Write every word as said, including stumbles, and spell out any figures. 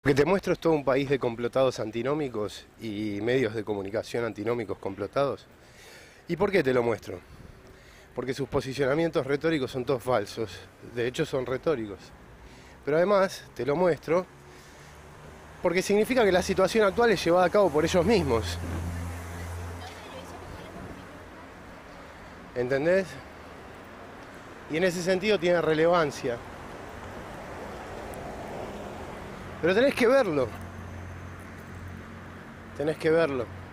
Lo que te muestro es todo un país de complotados antinómicos y medios de comunicación antinómicos complotados. ¿Y por qué te lo muestro? Porque sus posicionamientos retóricos son todos falsos, de hecho son retóricos. Pero además te lo muestro porque significa que la situación actual es llevada a cabo por ellos mismos. ¿Entendés? Y en ese sentido tiene relevancia. Pero tenés que verlo. Tenés que verlo.